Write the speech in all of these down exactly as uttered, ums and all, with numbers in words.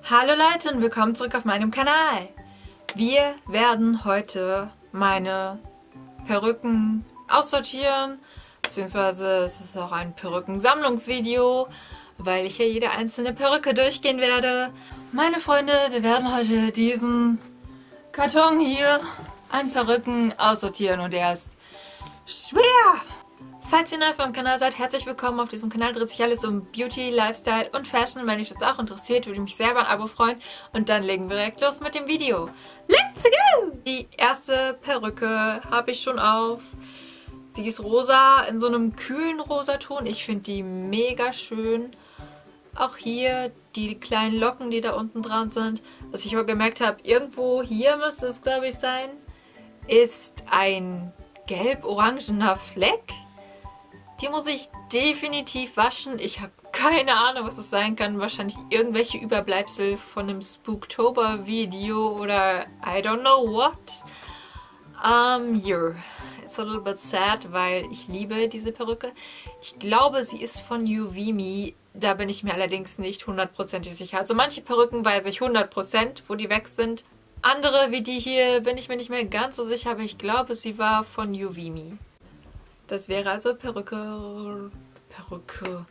Hallo Leute und willkommen zurück auf meinem Kanal. Wir werden heute meine Perücken aussortieren, beziehungsweise es ist auch ein Perückensammlungsvideo, weil ich hier jede einzelne Perücke durchgehen werde. Meine Freunde, wir werden heute diesen Karton hier an Perücken aussortieren und er ist schwer. Falls ihr neu auf meinem Kanal seid, herzlich willkommen. Auf diesem Kanal dreht sich alles um Beauty, Lifestyle und Fashion. Wenn euch das auch interessiert, würde ich mich sehr über ein Abo freuen. Und dann legen wir direkt los mit dem Video. Let's go! Die erste Perücke habe ich schon auf. Sie ist rosa, in so einem kühlen Rosaton. Ich finde die mega schön. Auch hier die kleinen Locken, die da unten dran sind. Was ich aber gemerkt habe, irgendwo hier müsste es, glaube ich, sein, ist ein gelb-orangener Fleck. Die muss ich definitiv waschen. Ich habe keine Ahnung, was es sein kann. Wahrscheinlich irgendwelche Überbleibsel von einem Spooktober-Video oder I don't know what. Um, yeah. It's a little bit sad, weil ich liebe diese Perücke. Ich glaube, sie ist von Uvimi. Da bin ich mir allerdings nicht hundertprozentig sicher. Also manche Perücken weiß ich hundert Prozent, wo die weg sind. Andere, wie die hier, bin ich mir nicht mehr ganz so sicher, aber ich glaube, sie war von Uvimi. Das wäre also Perücke, Perücke,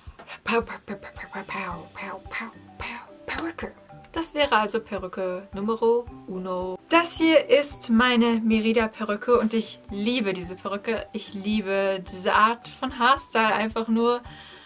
Perücke. Das wäre also Perücke Numero uno. Das hier ist meine Merida-Perücke und ich liebe diese Perücke. Ich liebe diese Art von Haarstyle einfach nur.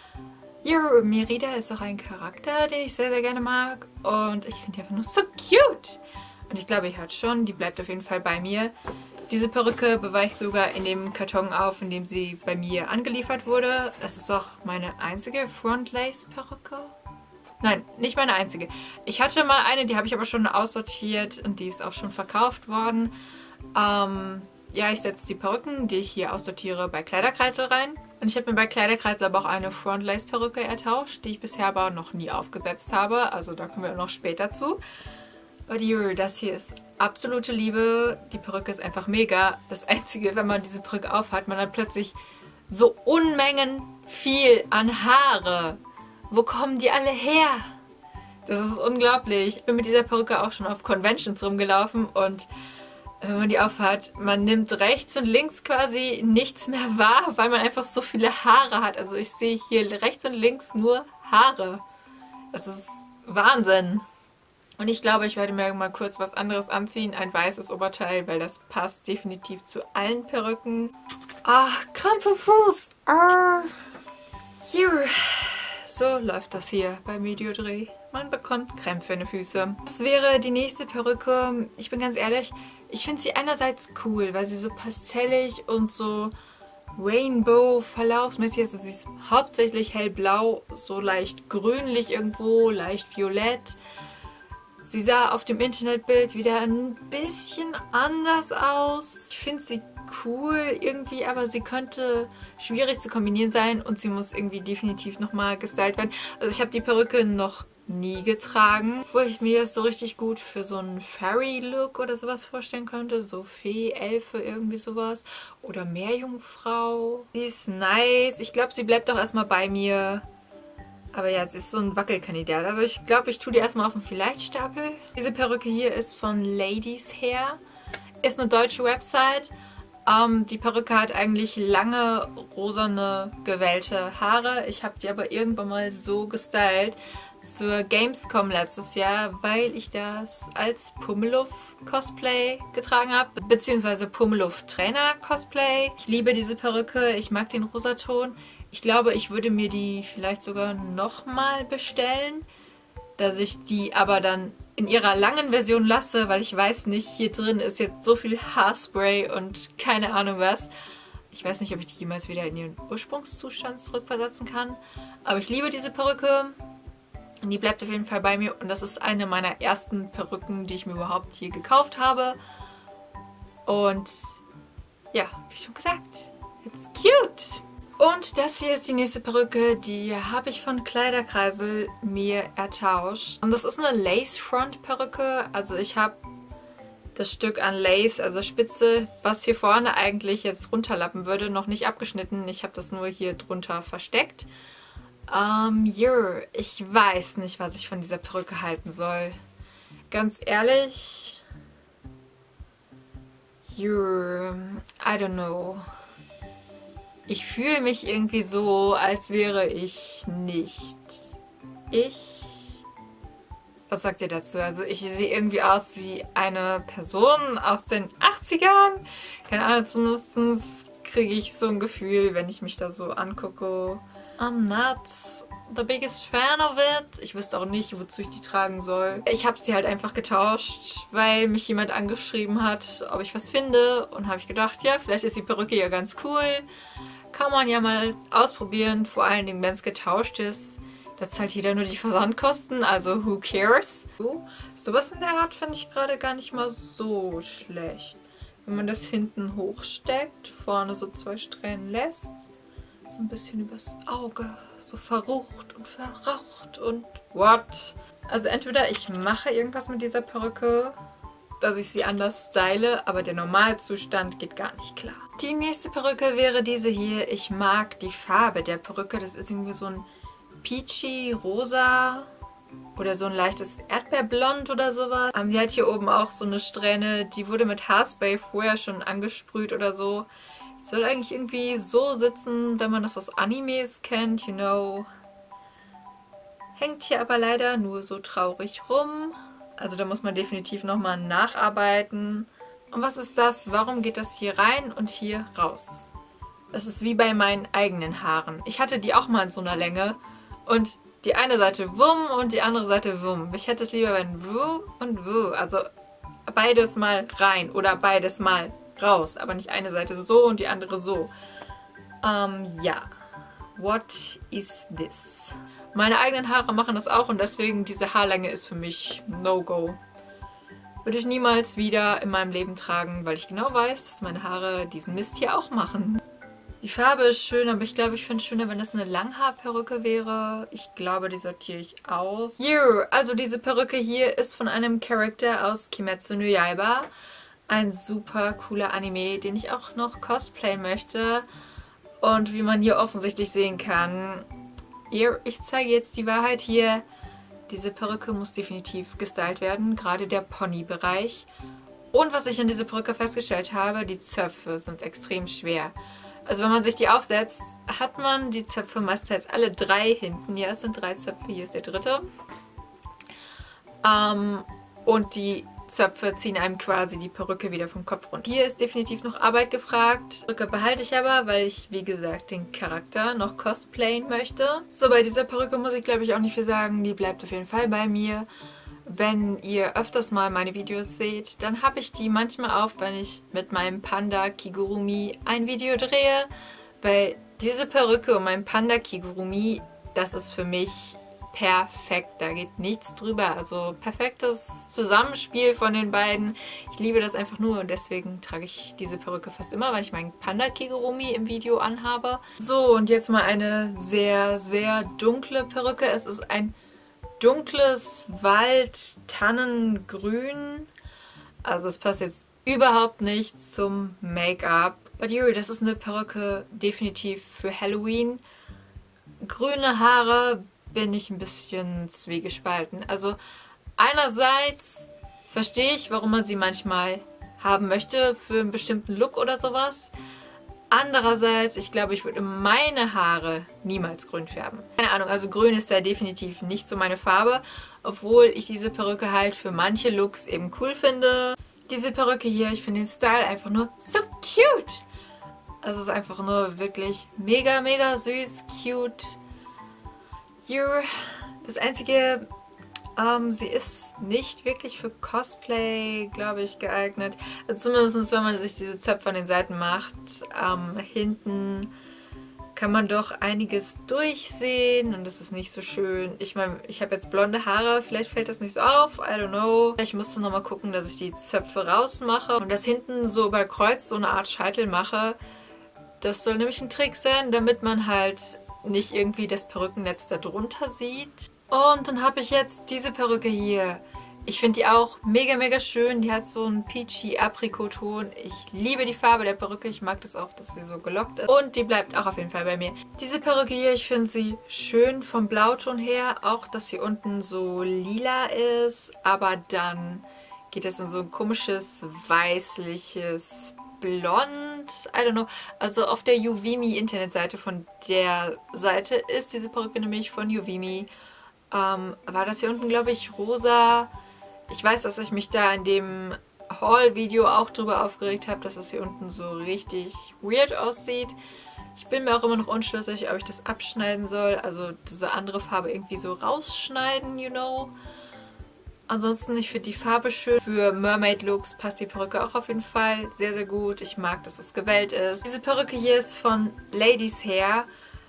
Ja, Merida ist auch ein Charakter, den ich sehr, sehr gerne mag und ich finde die einfach nur so cute. Und ich glaube, ihr hört schon, die bleibt auf jeden Fall bei mir. Diese Perücke bewahre ich sogar in dem Karton auf, in dem sie bei mir angeliefert wurde. Das ist auch meine einzige Front-Lace-Perücke. Nein, nicht meine einzige. Ich hatte mal eine, die habe ich aber schon aussortiert und die ist auch schon verkauft worden. Ähm, ja, ich setze die Perücken, die ich hier aussortiere, bei Kleiderkreisel rein. Und ich habe mir bei Kleiderkreisel aber auch eine Front-Lace-Perücke ertauscht, die ich bisher aber noch nie aufgesetzt habe. Also da kommen wir noch später zu. Und das hier ist absolute Liebe. Die Perücke ist einfach mega. Das Einzige, wenn man diese Perücke aufhat, man hat plötzlich so Unmengen viel an Haare. Wo kommen die alle her? Das ist unglaublich. Ich bin mit dieser Perücke auch schon auf Conventions rumgelaufen und wenn man die aufhat, man nimmt rechts und links quasi nichts mehr wahr, weil man einfach so viele Haare hat. Also ich sehe hier rechts und links nur Haare. Das ist Wahnsinn. Und ich glaube, ich werde mir mal kurz was anderes anziehen. Ein weißes Oberteil, weil das passt definitiv zu allen Perücken. Ach, Krampf im Fuß. Ah. Hier. So läuft das hier beim Videodreh. Man bekommt Krämpfe in den Füßen. Das wäre die nächste Perücke. Ich bin ganz ehrlich, ich finde sie einerseits cool, weil sie so pastellig und so Rainbow-verlaufsmäßig ist. Sie ist hauptsächlich hellblau, so leicht grünlich irgendwo, leicht violett. Sie sah auf dem Internetbild wieder ein bisschen anders aus. Ich finde sie cool irgendwie, aber sie könnte schwierig zu kombinieren sein und sie muss irgendwie definitiv nochmal gestylt werden. Also ich habe die Perücke noch nie getragen, wo ich mir das so richtig gut für so einen Fairy-Look oder sowas vorstellen könnte. So Fee, Elfe, irgendwie sowas. Oder Meerjungfrau. Sie ist nice. Ich glaube, sie bleibt auch erstmal bei mir. Aber ja, sie ist so ein Wackelkandidat. Also ich glaube, ich tue die erstmal auf den Vielleicht-Stapel. Diese Perücke hier ist von Ladies Hair. Ist eine deutsche Website. Ähm, die Perücke hat eigentlich lange, rosane, gewellte Haare. Ich habe die aber irgendwann mal so gestylt zur Gamescom letztes Jahr, weil ich das als Pummeluff-Cosplay getragen habe. Beziehungsweise Pummeluff-Trainer-Cosplay. Ich liebe diese Perücke. Ich mag den Rosaton. Ich glaube, ich würde mir die vielleicht sogar nochmal bestellen, dass ich die aber dann in ihrer langen Version lasse, weil ich weiß nicht, hier drin ist jetzt so viel Haarspray und keine Ahnung was. Ich weiß nicht, ob ich die jemals wieder in ihren Ursprungszustand zurückversetzen kann. Aber ich liebe diese Perücke. Und die bleibt auf jeden Fall bei mir. Und das ist eine meiner ersten Perücken, die ich mir überhaupt hier gekauft habe. Und ja, wie schon gesagt, it's cute. Und das hier ist die nächste Perücke, die habe ich von Kleiderkreisel mir ertauscht. Und das ist eine Lace-Front-Perücke. Also ich habe das Stück an Lace, also Spitze, was hier vorne eigentlich jetzt runterlappen würde, noch nicht abgeschnitten. Ich habe das nur hier drunter versteckt. Ähm, yeah, ich weiß nicht, was ich von dieser Perücke halten soll. Ganz ehrlich, yeah, I don't know. Ich fühle mich irgendwie so, als wäre ich nicht ich. Was sagt ihr dazu? Also ich sehe irgendwie aus wie eine Person aus den achtzigern. Keine Ahnung, zumindest kriege ich so ein Gefühl, wenn ich mich da so angucke. I'm not the biggest fan of it. Ich wüsste auch nicht, wozu ich die tragen soll. Ich habe sie halt einfach getauscht, weil mich jemand angeschrieben hat, ob ich was finde. Und habe ich gedacht, ja, vielleicht ist die Perücke ja ganz cool. Kann man ja mal ausprobieren, vor allen Dingen, wenn es getauscht ist. Da zahlt jeder nur die Versandkosten, also who cares? So, sowas in der Art finde ich gerade gar nicht mal so schlecht. Wenn man das hinten hochsteckt, vorne so zwei Strähnen lässt, so ein bisschen übers Auge, so verrucht und verraucht und what? Also entweder ich mache irgendwas mit dieser Perücke, dass ich sie anders style, aber der Normalzustand geht gar nicht klar. Die nächste Perücke wäre diese hier. Ich mag die Farbe der Perücke, das ist irgendwie so ein peachy, rosa oder so ein leichtes Erdbeerblond oder sowas. Ähm, die hat hier oben auch so eine Strähne, die wurde mit Haarspray vorher schon angesprüht oder so. Die soll eigentlich irgendwie so sitzen, wenn man das aus Animes kennt, you know. Hängt hier aber leider nur so traurig rum. Also da muss man definitiv nochmal nacharbeiten. Und was ist das? Warum geht das hier rein und hier raus? Das ist wie bei meinen eigenen Haaren. Ich hatte die auch mal in so einer Länge. Und die eine Seite wumm und die andere Seite wumm. Ich hätte es lieber, wenn wuh und wuh. Also beides mal rein oder beides mal raus. Aber nicht eine Seite so und die andere so. Ähm, ja. What is this? Meine eigenen Haare machen das auch und deswegen diese Haarlänge ist für mich No-Go. Würde ich niemals wieder in meinem Leben tragen, weil ich genau weiß, dass meine Haare diesen Mist hier auch machen. Die Farbe ist schön, aber ich glaube, ich finde es schöner, wenn das eine Langhaarperücke wäre. Ich glaube, die sortiere ich aus. Yeah, also diese Perücke hier ist von einem Charakter aus Kimetsu no Yaiba. Ein super cooler Anime, den ich auch noch cosplayen möchte. Und wie man hier offensichtlich sehen kann, yeah, ich zeige jetzt die Wahrheit hier. Diese Perücke muss definitiv gestylt werden, gerade der Pony-Bereich. Und was ich an dieser Perücke festgestellt habe, die Zöpfe sind extrem schwer. Also wenn man sich die aufsetzt, hat man die Zöpfe meistens alle drei hinten. Ja, es sind drei Zöpfe, hier ist der dritte. Ähm, und die Zöpfe ziehen einem quasi die Perücke wieder vom Kopf runter. Hier ist definitiv noch Arbeit gefragt. Die Perücke behalte ich aber, weil ich, wie gesagt, den Charakter noch cosplayen möchte. So, bei dieser Perücke muss ich, glaube ich, auch nicht viel sagen. Die bleibt auf jeden Fall bei mir. Wenn ihr öfters mal meine Videos seht, dann habe ich die manchmal auf, wenn ich mit meinem Panda Kigurumi ein Video drehe. Weil diese Perücke und mein Panda Kigurumi, das ist für mich perfekt. Da geht nichts drüber. Also perfektes Zusammenspiel von den beiden. Ich liebe das einfach nur und deswegen trage ich diese Perücke fast immer, weil ich meinen Panda Kigurumi im Video anhabe. So, und jetzt mal eine sehr, sehr dunkle Perücke. Es ist ein dunkles Wald-Tannengrün. Also es passt jetzt überhaupt nicht zum Make-up. But Yuri, das ist eine Perücke definitiv für Halloween. Grüne Haare bin ich ein bisschen zwiegespalten. Also einerseits verstehe ich, warum man sie manchmal haben möchte für einen bestimmten Look oder sowas. Andererseits, ich glaube, ich würde meine Haare niemals grün färben. Keine Ahnung, also grün ist da definitiv nicht so meine Farbe, obwohl ich diese Perücke halt für manche Looks eben cool finde. Diese Perücke hier, ich finde den Style einfach nur so cute. Also es ist einfach nur wirklich mega, mega süß, cute. Hier, das einzige, ähm, sie ist nicht wirklich für Cosplay, glaube ich, geeignet. Also zumindest, wenn man sich diese Zöpfe an den Seiten macht. Ähm, hinten kann man doch einiges durchsehen und das ist nicht so schön. Ich meine, ich habe jetzt blonde Haare, vielleicht fällt das nicht so auf, I don't know. Ich musste nochmal gucken, dass ich die Zöpfe rausmache und das hinten so überkreuzt so eine Art Scheitel mache. Das soll nämlich ein Trick sein, damit man halt nicht irgendwie das Perückennetz da drunter sieht. Und dann habe ich jetzt diese Perücke hier. Ich finde die auch mega, mega schön. Die hat so einen peachy Aprikot-Ton. Ich liebe die Farbe der Perücke. Ich mag das auch, dass sie so gelockt ist. Und die bleibt auch auf jeden Fall bei mir. Diese Perücke hier, ich finde sie schön vom Blauton her. Auch, dass sie unten so lila ist. Aber dann geht es in so ein komisches, weißliches Blond. I don't know. Also auf der Uvimi Internetseite von der Seite ist diese Perücke nämlich von Uvimi. Ähm, war das hier unten, glaube ich, rosa. Ich weiß, dass ich mich da in dem Haul-Video auch drüber aufgeregt habe, dass es hier unten so richtig weird aussieht. Ich bin mir auch immer noch unschlüssig, ob ich das abschneiden soll, also diese andere Farbe irgendwie so rausschneiden, you know. Ansonsten, ich finde die Farbe schön. Für Mermaid-Looks passt die Perücke auch auf jeden Fall sehr, sehr gut. Ich mag, dass es gewellt ist. Diese Perücke hier ist von Ladies Hair.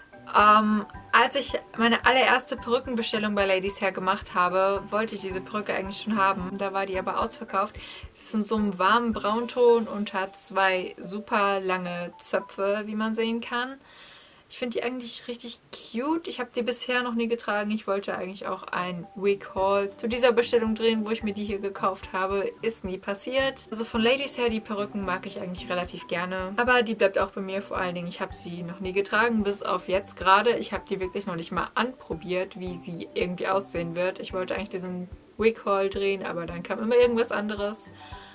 Ähm, als ich meine allererste Perückenbestellung bei Ladies Hair gemacht habe, wollte ich diese Perücke eigentlich schon haben. Da war die aber ausverkauft. Sie ist in so einem warmen Braunton und hat zwei super lange Zöpfe, wie man sehen kann. Ich finde die eigentlich richtig cute. Ich habe die bisher noch nie getragen. Ich wollte eigentlich auch ein Wig-Haul zu dieser Bestellung drehen, wo ich mir die hier gekauft habe. Ist nie passiert. Also von Ladies Hair, die Perücken mag ich eigentlich relativ gerne. Aber die bleibt auch bei mir vor allen Dingen. Ich habe sie noch nie getragen, bis auf jetzt gerade. Ich habe die wirklich noch nicht mal anprobiert, wie sie irgendwie aussehen wird. Ich wollte eigentlich diesen Wig-Haul drehen, aber dann kam immer irgendwas anderes.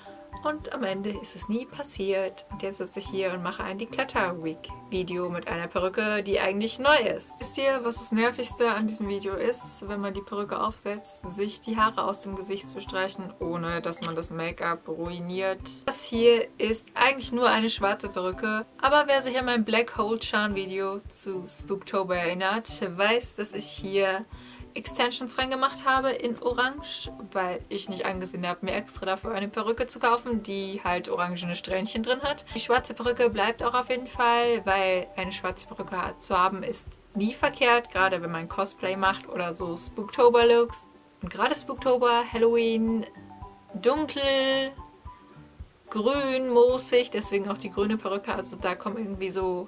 Und am Ende ist es nie passiert. Und jetzt sitze ich hier und mache ein Declutter-Wig-Video mit einer Perücke, die eigentlich neu ist. Wisst ihr, was das Nervigste an diesem Video ist? Wenn man die Perücke aufsetzt, sich die Haare aus dem Gesicht zu streichen, ohne dass man das Make-up ruiniert. Das hier ist eigentlich nur eine schwarze Perücke. Aber wer sich an mein Black Hole Charm Video zu Spooktober erinnert, weiß, dass ich hier Extensions reingemacht habe in Orange, weil ich nicht angesehen habe, mir extra dafür eine Perücke zu kaufen, die halt orangene Strähnchen drin hat. Die schwarze Perücke bleibt auch auf jeden Fall, weil eine schwarze Perücke zu haben ist nie verkehrt, gerade wenn man Cosplay macht oder so Spooktober-Looks. Und gerade Spooktober, Halloween, dunkel, grün, moosig, deswegen auch die grüne Perücke, also da kommen irgendwie so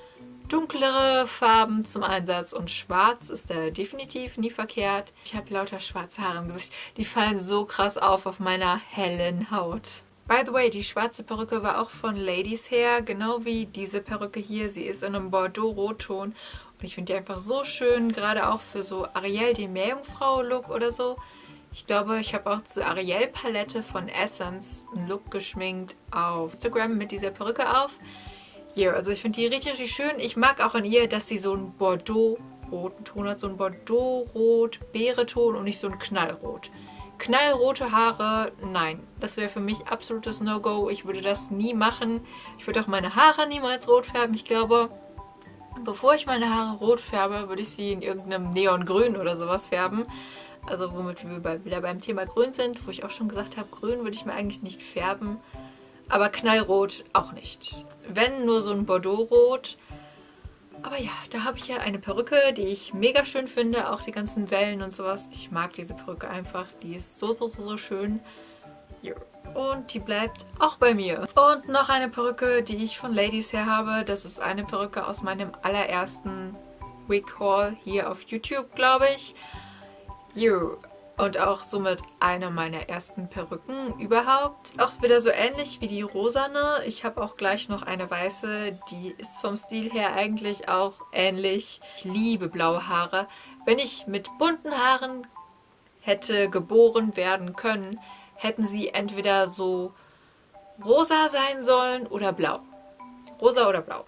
dunklere Farben zum Einsatz und schwarz ist da definitiv nie verkehrt. Ich habe lauter schwarze Haare im Gesicht. Die fallen so krass auf auf meiner hellen Haut. By the way, die schwarze Perücke war auch von Ladies Hair, genau wie diese Perücke hier. Sie ist in einem Bordeaux-Rotton und ich finde die einfach so schön, gerade auch für so Ariel, die Meerjungfrau-Look oder so. Ich glaube, ich habe auch zur Ariel-Palette von Essence einen Look geschminkt auf Instagram mit dieser Perücke auf. Hier, also ich finde die richtig, richtig schön. Ich mag auch an ihr, dass sie so einen Bordeaux-roten Ton hat. So einen Bordeaux-Rot-Beere-Ton und nicht so einen Knallrot. Knallrote Haare, nein. Das wäre für mich absolutes No-Go. Ich würde das nie machen. Ich würde auch meine Haare niemals rot färben. Ich glaube, bevor ich meine Haare rot färbe, würde ich sie in irgendeinem Neongrün oder sowas färben. Also womit wir wieder beim Thema Grün sind, wo ich auch schon gesagt habe, Grün würde ich mir eigentlich nicht färben. Aber Knallrot auch nicht. Wenn, nur so ein Bordeaux-Rot. Aber ja, da habe ich ja eine Perücke, die ich mega schön finde. Auch die ganzen Wellen und sowas. Ich mag diese Perücke einfach. Die ist so, so, so, so schön. Und die bleibt auch bei mir. Und noch eine Perücke, die ich von Ladies Hair habe. Das ist eine Perücke aus meinem allerersten Wig-Haul hier auf YouTube, glaube ich. Jo. Und auch somit eine meiner ersten Perücken überhaupt. Auch wieder so ähnlich wie die rosane. Ich habe auch gleich noch eine weiße. Die ist vom Stil her eigentlich auch ähnlich. Ich liebe blaue Haare. Wenn ich mit bunten Haaren hätte geboren werden können, hätten sie entweder so rosa sein sollen oder blau. Rosa oder blau.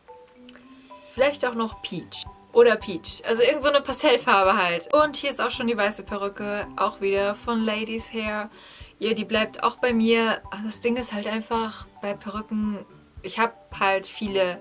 Vielleicht auch noch Peach. Oder Peach. Also irgend so eine Pastellfarbe halt. Und hier ist auch schon die weiße Perücke. Auch wieder von Ladies Hair. Ja, die bleibt auch bei mir. Das Ding ist halt einfach bei Perücken. Ich habe halt viele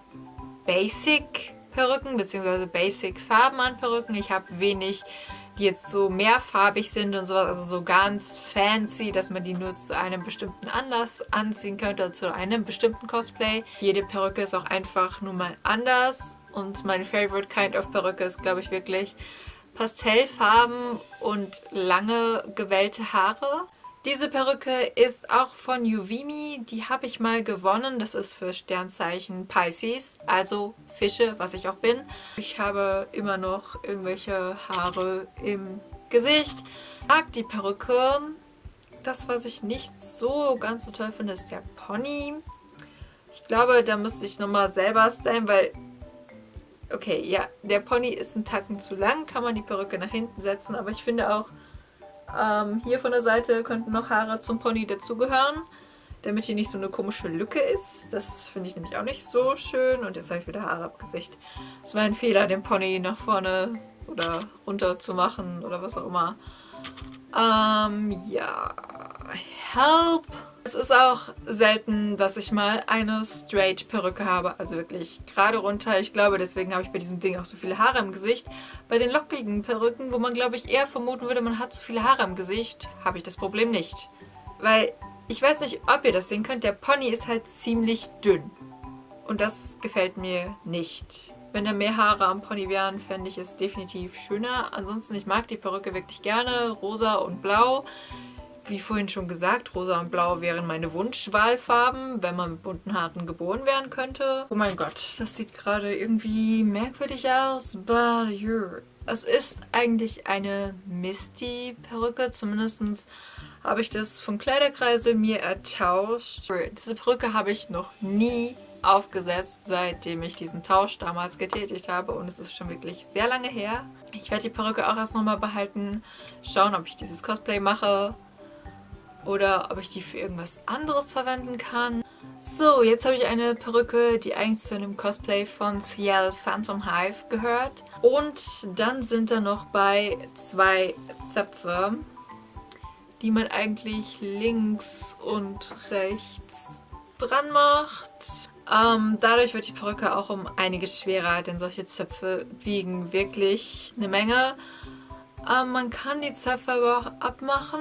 Basic-Perücken, beziehungsweise Basic-Farben an Perücken. Ich habe wenig, die jetzt so mehrfarbig sind und sowas. Also so ganz fancy, dass man die nur zu einem bestimmten Anlass anziehen könnte. Oder zu einem bestimmten Cosplay. Jede Perücke ist auch einfach nur mal anders. Und mein favorite kind of Perücke ist, glaube ich, wirklich Pastellfarben und lange gewellte Haare. Diese Perücke ist auch von Uvimi. Die habe ich mal gewonnen. Das ist für Sternzeichen Pisces, also Fische, was ich auch bin. Ich habe immer noch irgendwelche Haare im Gesicht. Ich mag die Perücke. Das, was ich nicht so ganz so toll finde, ist der Pony. Ich glaube, da müsste ich nochmal selber stylen, weil... Okay, ja, der Pony ist ein Tacken zu lang, kann man die Perücke nach hinten setzen, aber ich finde auch, ähm, hier von der Seite könnten noch Haare zum Pony dazugehören, damit hier nicht so eine komische Lücke ist. Das finde ich nämlich auch nicht so schön und jetzt habe ich wieder Haare abgesicht. Es war ein Fehler, den Pony nach vorne oder runter zu machen oder was auch immer. Ähm, ja, help! Es ist auch selten, dass ich mal eine Straight-Perücke habe, also wirklich gerade runter. Ich glaube, deswegen habe ich bei diesem Ding auch so viele Haare im Gesicht. Bei den lockigen Perücken, wo man, glaube ich, eher vermuten würde, man hat so viele Haare im Gesicht, habe ich das Problem nicht. Weil, ich weiß nicht, ob ihr das sehen könnt, der Pony ist halt ziemlich dünn. Und das gefällt mir nicht. Wenn da mehr Haare am Pony wären, fände ich es definitiv schöner. Ansonsten, ich mag die Perücke wirklich gerne, rosa und blau. Wie vorhin schon gesagt, rosa und blau wären meine Wunschwahlfarben, wenn man mit bunten Haaren geboren werden könnte. Oh mein Gott, das sieht gerade irgendwie merkwürdig aus, but yeah. Es ist eigentlich eine Misty-Perücke, zumindest habe ich das vom Kleiderkreisel mir ertauscht. Diese Perücke habe ich noch nie aufgesetzt, seitdem ich diesen Tausch damals getätigt habe und es ist schon wirklich sehr lange her. Ich werde die Perücke auch erst nochmal behalten, schauen, ob ich dieses Cosplay mache. Oder ob ich die für irgendwas anderes verwenden kann. So, jetzt habe ich eine Perücke, die eigentlich zu einem Cosplay von Ciel Phantom Hive gehört. Und dann sind da noch bei zwei Zöpfe, die man eigentlich links und rechts dran macht. Ähm, dadurch wird die Perücke auch um einiges schwerer, denn solche Zöpfe wiegen wirklich eine Menge. Ähm, man kann die Zöpfe aber auch abmachen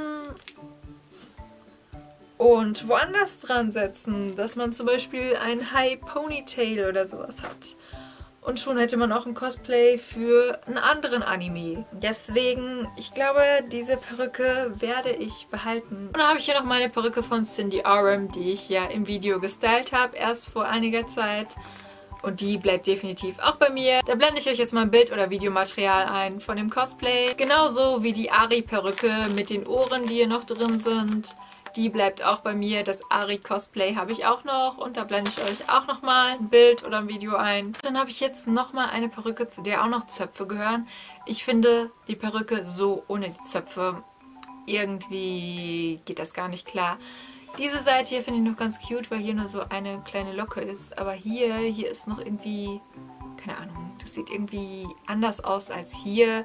und woanders dran setzen, dass man zum Beispiel ein High Ponytail oder sowas hat. Und schon hätte man auch ein Cosplay für einen anderen Anime. Deswegen, ich glaube, diese Perücke werde ich behalten. Und dann habe ich hier noch meine Perücke von Cindy Oram, die ich ja im Video gestylt habe, erst vor einiger Zeit. Und die bleibt definitiv auch bei mir. Da blende ich euch jetzt mal ein Bild oder Videomaterial ein von dem Cosplay. Genauso wie die Ari-Perücke mit den Ohren, die hier noch drin sind. Die bleibt auch bei mir. Das Ari-Cosplay habe ich auch noch. Und da blende ich euch auch nochmal ein Bild oder ein Video ein. Dann habe ich jetzt nochmal eine Perücke, zu der auch noch Zöpfe gehören. Ich finde die Perücke so ohne die Zöpfe, irgendwie geht das gar nicht klar. Diese Seite hier finde ich noch ganz cute, weil hier nur so eine kleine Locke ist. Aber hier, hier ist noch irgendwie, keine Ahnung, das sieht irgendwie anders aus als hier.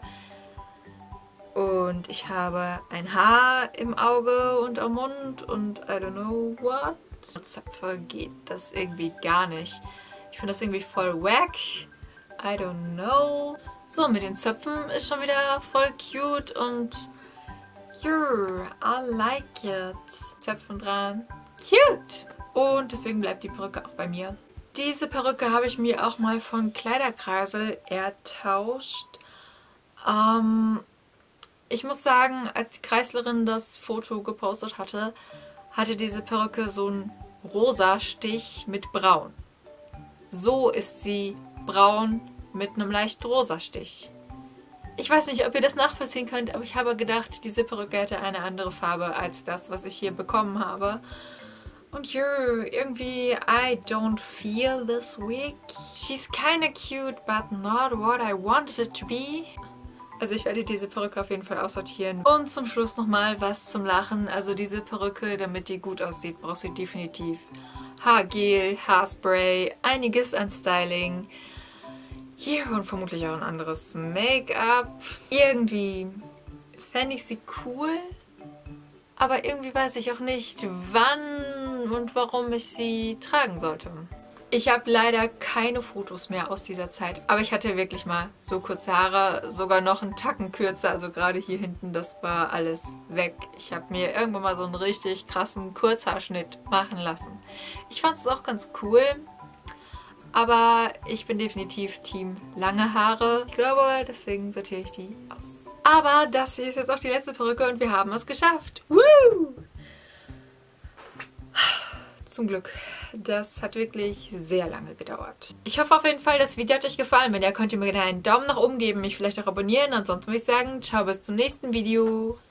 Und ich habe ein Haar im Auge und am Mund und I don't know what. Mit Zöpfe geht das irgendwie gar nicht. Ich finde das irgendwie voll wack. I don't know. So, mit den Zöpfen ist schon wieder voll cute und yeah, I like it. Zöpfen dran. Cute! Und deswegen bleibt die Perücke auch bei mir. Diese Perücke habe ich mir auch mal von Kleiderkreisel ertauscht. Ähm... Ich muss sagen, als die Kreislerin das Foto gepostet hatte, hatte diese Perücke so einen rosa Stich mit braun. So ist sie braun mit einem leicht rosa Stich. Ich weiß nicht, ob ihr das nachvollziehen könnt, aber ich habe gedacht, diese Perücke hätte eine andere Farbe als das, was ich hier bekommen habe. Und yeah, irgendwie, I don't feel this wig. She's kinda cute, but not what I wanted it to be. Also ich werde diese Perücke auf jeden Fall aussortieren. Und zum Schluss nochmal was zum Lachen. Also diese Perücke, damit die gut aussieht, braucht sie definitiv Haargel, Haarspray, einiges an Styling. Hier und vermutlich auch ein anderes Make-up. Irgendwie fände ich sie cool. Aber irgendwie weiß ich auch nicht, wann und warum ich sie tragen sollte. Ich habe leider keine Fotos mehr aus dieser Zeit, aber ich hatte wirklich mal so kurze Haare, sogar noch einen Tacken kürzer, also gerade hier hinten, das war alles weg. Ich habe mir irgendwann mal so einen richtig krassen Kurzhaarschnitt machen lassen. Ich fand es auch ganz cool, aber ich bin definitiv Team lange Haare. Ich glaube, deswegen sortiere ich die aus. Aber das hier ist jetzt auch die letzte Perücke und wir haben es geschafft. Woo! Zum Glück. Das hat wirklich sehr lange gedauert. Ich hoffe auf jeden Fall, das Video hat euch gefallen. Wenn ja, könnt ihr mir gerne einen Daumen nach oben geben, mich vielleicht auch abonnieren. Ansonsten würde ich sagen, ciao, bis zum nächsten Video.